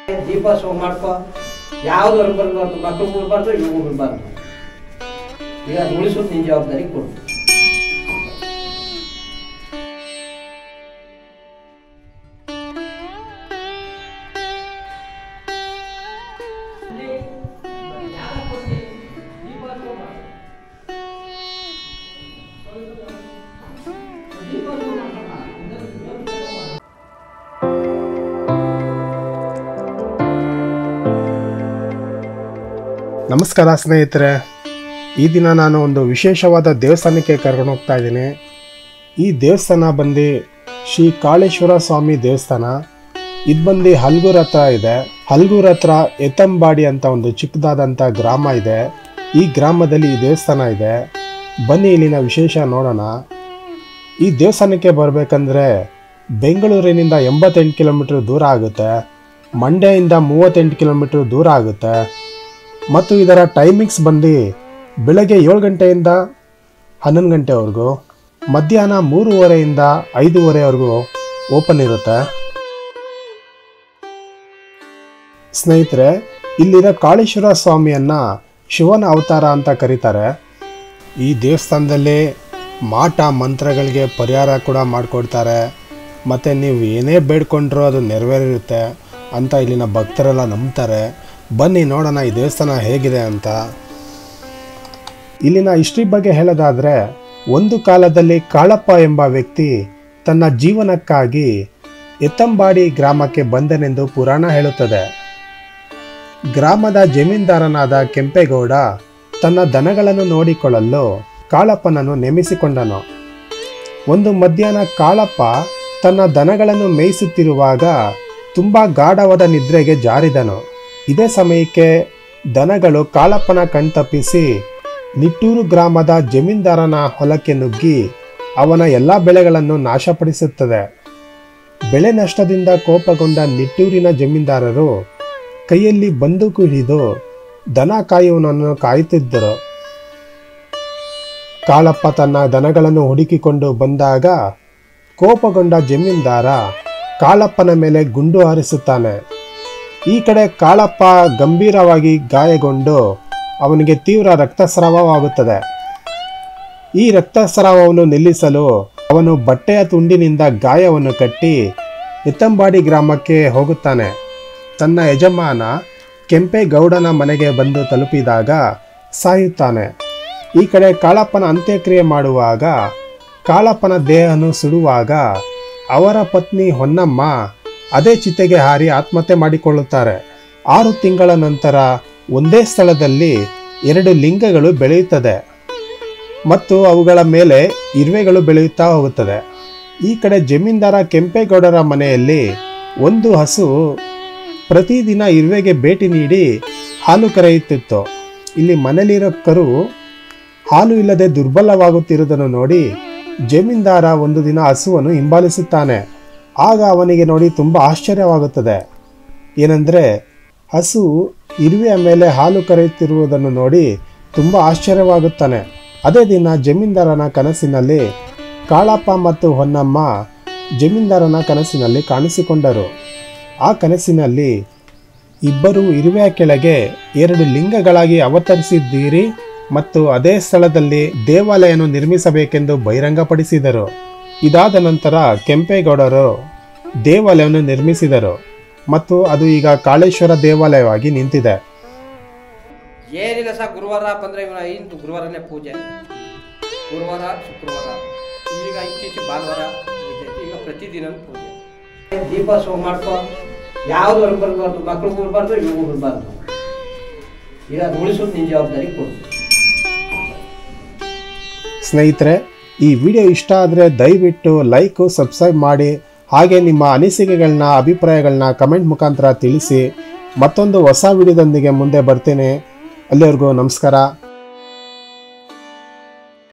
ದೀಪ show ಮಾಡ್ಕೊ, ಯಾವ್ದು ಬರಬಾರ್ದು, ಮಕ್ಕಳು ಬಿಡಬಾರ್ದು, ಇವು ಬಿಡಬಾರ್ದು. ಈಗ ಅದು ಉಳಿಸೋದು ನಿನ್ನ ಜವಾಬ್ದಾರಿ ಕೊಡು. ನಮಸ್ಕಾರ ಸ್ನೇಹಿತರೆ, ಈ ದಿನ ನಾನು ಒಂದು ವಿಶೇಷವಾದ ದೇವಸ್ಥಾನಕ್ಕೆ ಕರ್ಕೊಂಡು ಹೋಗ್ತಾ ಇದ್ದೀನಿ. ಈ ದೇವಸ್ಥಾನ ಬಂದು ಶ್ರೀ ಕಾಳೇಶ್ವರ ಸ್ವಾಮಿ ದೇವಸ್ಥಾನ. ಇದು ಬಂದು ಹಲಗೂರು ಹತ್ರ ಇದೆ. ಹಲಗೂರು ಹತ್ರ ಎತ್ತಂಬಾಡಿ ಅಂತ ಒಂದು ಚಿಕ್ಕದಾದಂಥ ಗ್ರಾಮ ಇದೆ. ಈ ಗ್ರಾಮದಲ್ಲಿ ಈ ದೇವಸ್ಥಾನ ಇದೆ. ಬನ್ನಿ ಇಲ್ಲಿನ ವಿಶೇಷ ನೋಡೋಣ. ಈ ದೇವಸ್ಥಾನಕ್ಕೆ ಬರಬೇಕಂದ್ರೆ ಬೆಂಗಳೂರಿನಿಂದ 88 ಕಿಲೋಮೀಟ್ರ್ ದೂರ ಆಗುತ್ತೆ. ಮಂಡ್ಯದಿಂದ 38 ಕಿಲೋಮೀಟ್ರ್ ದೂರ ಆಗುತ್ತೆ. ಮತ್ತು ಇದರ ಟೈಮಿಂಗ್ಸ್ ಬಂದು ಬೆಳಗ್ಗೆ 7 ಗಂಟೆಯಿಂದ 11 ಗಂಟೆವರೆಗೂ, ಮಧ್ಯಾಹ್ನ 3:30ಯಿಂದ 5:30ವರೆಗೂ ಓಪನ್ ಇರುತ್ತೆ. ಸ್ನೇಹಿತರೆ, ಇಲ್ಲಿರೋ ಕಾಳೇಶ್ವರ ಸ್ವಾಮಿಯನ್ನ ಶಿವನ ಅವತಾರ ಅಂತ ಕರೀತಾರೆ. ಈ ದೇವಸ್ಥಾನದಲ್ಲಿ ಮಾಟ ಮಂತ್ರಗಳಿಗೆ ಪರಿಹಾರ ಕೂಡ ಮಾಡಿಕೊಡ್ತಾರೆ. ಮತ್ತು ನೀವು ಏನೇ ಬೇಡ್ಕೊಂಡ್ರೂ ಅದು ನೆರವೇರಿರುತ್ತೆ ಅಂತ ಇಲ್ಲಿನ ಭಕ್ತರೆಲ್ಲ ನಂಬ್ತಾರೆ. ಬನ್ನಿ ನೋಡೋಣ ಈ ದೇವಸ್ಥಾನ ಹೇಗಿದೆ ಅಂತ. ಇಲ್ಲಿನ ಹಿಸ್ಟ್ರಿ ಬಗ್ಗೆ ಹೇಳೋದಾದರೆ, ಒಂದು ಕಾಲದಲ್ಲಿ ಕಾಳಪ್ಪ ಎಂಬ ವ್ಯಕ್ತಿ ತನ್ನ ಜೀವನಕ್ಕಾಗಿ ಎತ್ತಂಬಾಡಿ ಗ್ರಾಮಕ್ಕೆ ಬಂದನೆಂದು ಪುರಾಣ ಹೇಳುತ್ತದೆ. ಗ್ರಾಮದ ಜಮೀನ್ದಾರನಾದ ಕೆಂಪೇಗೌಡ ತನ್ನ ದನಗಳನ್ನು ನೋಡಿಕೊಳ್ಳಲು ಕಾಳಪ್ಪನನ್ನು ನೇಮಿಸಿಕೊಂಡನು. ಒಂದು ಮಧ್ಯಾಹ್ನ ಕಾಳಪ್ಪ ತನ್ನ ದನಗಳನ್ನು ಮೇಯಿಸುತ್ತಿರುವಾಗ ತುಂಬ ಗಾಢವಾದ ನಿದ್ರೆಗೆ ಜಾರಿದನು. ಇದೇ ಸಮಯಕ್ಕೆ ದನಗಳು ಕಾಳಪ್ಪನ ಕಣ್ತಪ್ಪಿಸಿ ನಿಟ್ಟೂರು ಗ್ರಾಮದ ಜಮೀನ್ದಾರನ ಹೊಲಕ್ಕೆ ನುಗ್ಗಿ ಅವನ ಎಲ್ಲ ಬೆಳೆಗಳನ್ನು ನಾಶಪಡಿಸುತ್ತದೆ. ಬೆಳೆ ನಷ್ಟದಿಂದ ಕೋಪಗೊಂಡ ನಿಟ್ಟೂರಿನ ಜಮೀನ್ದಾರರು ಕೈಯಲ್ಲಿ ಬಂದೂಕು ಹಿಡಿದು ದನ ಕಾಯುವನನ್ನು ಕಾಯುತ್ತಿದ್ದರು. ಕಾಳಪ್ಪ ತನ್ನ ದನಗಳನ್ನು ಹುಡುಕಿಕೊಂಡು ಬಂದಾಗ ಕೋಪಗೊಂಡ ಜಮೀನ್ದಾರ ಕಾಳಪ್ಪನ ಮೇಲೆ ಗುಂಡು ಹಾರಿಸುತ್ತಾನೆ. ಈ ಕಡೆ ಕಾಳಪ್ಪ ಗಂಭೀರವಾಗಿ ಗಾಯಗೊಂಡು ಅವನಿಗೆ ತೀವ್ರ ರಕ್ತಸ್ರಾವವಾಗುತ್ತದೆ. ಈ ರಕ್ತಸ್ರಾವವನ್ನು ನಿಲ್ಲಿಸಲು ಅವನು ಬಟ್ಟೆಯ ತುಂಡಿನಿಂದ ಗಾಯವನ್ನು ಕಟ್ಟಿ ಎತ್ತಂಬಾಡಿ ಗ್ರಾಮಕ್ಕೆ ಹೋಗುತ್ತಾನೆ. ತನ್ನ ಯಜಮಾನ ಕೆಂಪೇಗೌಡನ ಮನೆಗೆ ಬಂದು ತಲುಪಿದಾಗ ಸಾಯುತ್ತಾನೆ. ಈ ಕಡೆ ಕಾಳಪ್ಪನ ಅಂತ್ಯಕ್ರಿಯೆ ಮಾಡುವಾಗ ಕಾಳಪ್ಪನ ದೇಹವನ್ನು ಸುಡುವಾಗ ಅವರ ಪತ್ನಿ ಹೊನ್ನಮ್ಮ ಅದೇ ಚಿತೆಗೆ ಹಾರಿ ಆತ್ಮಹತ್ಯೆ ಮಾಡಿಕೊಳ್ಳುತ್ತಾರೆ. 6 ತಿಂಗಳ ನಂತರ ಒಂದೇ ಸ್ಥಳದಲ್ಲಿ 2 ಲಿಂಗಗಳು ಬೆಳೆಯುತ್ತದೆ ಮತ್ತು ಅವುಗಳ ಮೇಲೆ ಇರುವೆಗಳು ಬೆಳೆಯುತ್ತಾ ಹೋಗುತ್ತದೆ. ಈ ಕಡೆ ಜಮೀನ್ದಾರ ಕೆಂಪೇಗೌಡರ ಮನೆಯಲ್ಲಿ ಒಂದು ಹಸು ಪ್ರತಿದಿನ ಇರುವೆಗೆ ಭೇಟಿ ನೀಡಿ ಹಾಲು ಕರೆಯುತ್ತಿತ್ತು. ಇಲ್ಲಿ ಮನೆಯಲ್ಲಿರೋ ಕರು ಹಾಲು ಇಲ್ಲದೆ ದುರ್ಬಲವಾಗುತ್ತಿರುವುದನ್ನು ನೋಡಿ ಜಮೀನ್ದಾರ ಒಂದು ದಿನ ಹಸುವನ್ನು ಹಿಂಬಾಲಿಸುತ್ತಾನೆ. ಆಗ ಅವನಿಗೆ ನೋಡಿ ತುಂಬ ಆಶ್ಚರ್ಯವಾಗುತ್ತದೆ. ಏನೆಂದರೆ ಹಸು ಇರುವೆಯ ಮೇಲೆ ಹಾಲು ಕರೆಯುತ್ತಿರುವುದನ್ನು ನೋಡಿ ತುಂಬ ಆಶ್ಚರ್ಯವಾಗುತ್ತಾನೆ. ಅದೇ ದಿನ ಜಮೀನ್ದಾರನ ಕನಸಿನಲ್ಲಿ ಕಾಳಪ್ಪ ಮತ್ತು ಹೊನ್ನಮ್ಮ ಜಮೀನ್ದಾರನ ಕನಸಿನಲ್ಲಿ ಕಾಣಿಸಿಕೊಂಡರು. ಆ ಕನಸಿನಲ್ಲಿ ಇಬ್ಬರು ಇರುವೆಯ ಕೆಳಗೆ 2 ಲಿಂಗಗಳಾಗಿ ಅವತರಿಸಿದ್ದೀರಿ ಮತ್ತು ಅದೇ ಸ್ಥಳದಲ್ಲಿ ದೇವಾಲಯವನ್ನು ನಿರ್ಮಿಸಬೇಕೆಂದು ಬಹಿರಂಗಪಡಿಸಿದರು. ಇದಾದ ನಂತರ ಕೆಂಪೇಗೌಡರು ದೇವಾಲಯವನ್ನು ನಿರ್ಮಿಸಿದರು ಮತ್ತು ಅದು ಈಗ ಕಾಳೇಶ್ವರ ದೇವಾಲಯವಾಗಿ ನಿಂತಿದೆ. ಏನಿಲ್ಲ ಸರ್, ಗುರುವಾರ ಬಂದರೆ ಇಂದು ಗುರುವಾರನೇ ಪೂಜೆ, ಗುರುವಾರ ಶುಕ್ರವಾರ, ಈಗ ಇತ್ತೀಚೆಗೆ ಭಾನುವಾರ ಇರ್ತೈತಿ. ಈಗ ಪ್ರತಿದಿನ ಪೂಜೆ. ದೀಪ ಶೋ ಮಾಡ್ಕೊ, ಯಾವ್ದು ಬರಬಾರ್ದು, ಮಕ್ಕಳು ಬಿಡಬಾರ್ದು, ಇವು ಬಿಡಬಾರ್ದು. ಈಗ ಅದು ಉಳಿಸೋದು ನಿನ್ನ ಜವಾಬ್ದಾರಿ ಕೊಡು. ಸ್ನೇಹಿತರೆ, ಈ ವಿಡಿಯೋ ಇಷ್ಟ ಆದರೆ ದಯವಿಟ್ಟು ಲೈಕು, ಸಬ್ಸ್ಕ್ರೈಬ್ ಮಾಡಿ. ಹಾಗೆ ನಿಮ್ಮ ಅನಿಸಿಕೆಗಳನ್ನ, ಅಭಿಪ್ರಾಯಗಳನ್ನ ಕಮೆಂಟ್ ಮುಖಾಂತರ ತಿಳಿಸಿ. ಮತ್ತೊಂದು ಹೊಸ ವಿಡಿಯೋದೊಂದಿಗೆ ಮುಂದೆ ಬರ್ತೇನೆ. ಅಲ್ಲಿವರೆಗೂ ನಮಸ್ಕಾರ.